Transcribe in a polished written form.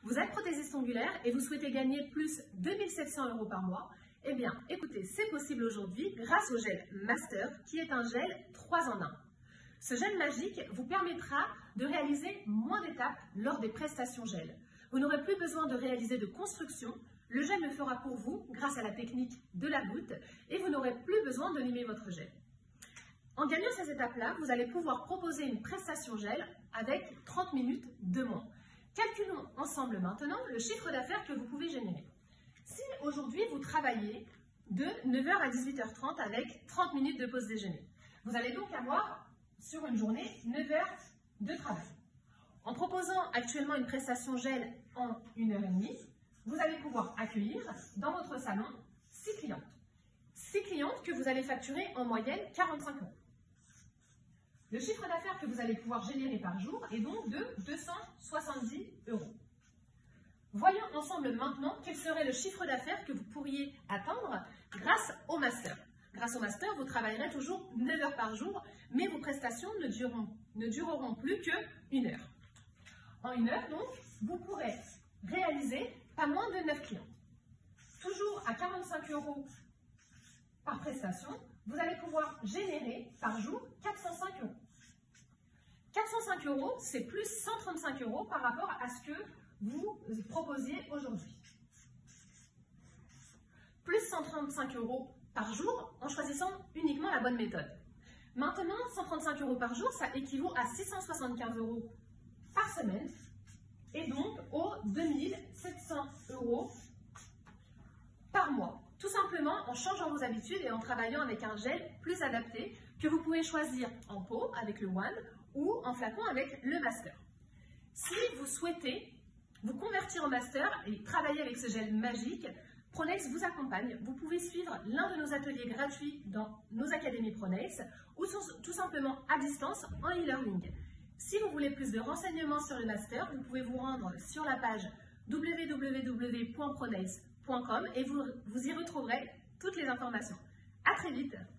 Vous êtes prothésiste ongulaire et vous souhaitez gagner plus de 2 700 € par mois? Eh bien, écoutez, c'est possible aujourd'hui grâce au gel Master qui est un gel 3 en 1. Ce gel magique vous permettra de réaliser moins d'étapes lors des prestations gel. Vous n'aurez plus besoin de réaliser de construction. Le gel le fera pour vous grâce à la technique de la goutte et vous n'aurez plus besoin de limer votre gel. En gagnant ces étapes-là, vous allez pouvoir proposer une prestation gel avec 30 minutes de moins. Calculons ensemble maintenant le chiffre d'affaires que vous pouvez générer. Si aujourd'hui vous travaillez de 9 h à 18 h 30 avec 30 minutes de pause déjeuner, vous allez donc avoir sur une journée 9 heures de travail. En proposant actuellement une prestation gel en 1 h 30, vous allez pouvoir accueillir dans votre salon 6 clientes. 6 clientes que vous allez facturer en moyenne 45 €. Le chiffre d'affaires que vous allez pouvoir générer par jour est donc de 270 €. Voyons ensemble maintenant quel serait le chiffre d'affaires que vous pourriez atteindre grâce au Master. Grâce au Master, vous travaillerez toujours 9 heures par jour, mais vos prestations ne dureront plus que 1 heure. En 1 heure, donc, vous pourrez réaliser pas moins de 9 clients. Toujours à 45 € par prestation, vous allez pouvoir générer par jour 405 €. 405 €, c'est plus 135 € par rapport à ce que vous proposiez aujourd'hui. Plus 135 € par jour en choisissant uniquement la bonne méthode. Maintenant, 135 € par jour, ça équivaut à 675 € par semaine et donc aux 2 700 € par mois. Tout simplement en changeant vos habitudes et en travaillant avec un gel plus adapté que vous pouvez choisir en pot avec le One ou en flacon avec le Master. Si vous souhaitez vous convertir en Master et travailler avec ce gel magique, Pronex vous accompagne. Vous pouvez suivre l'un de nos ateliers gratuits dans nos académies Pronex ou tout simplement à distance en e-learning. Si vous voulez plus de renseignements sur le Master, vous pouvez vous rendre sur la page www.pronex.com et vous y retrouverez toutes les informations. À très vite!